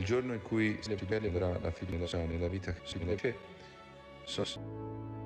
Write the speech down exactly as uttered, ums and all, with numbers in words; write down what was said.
giorno in cui le più belle avrà la figlia nella vita che si che so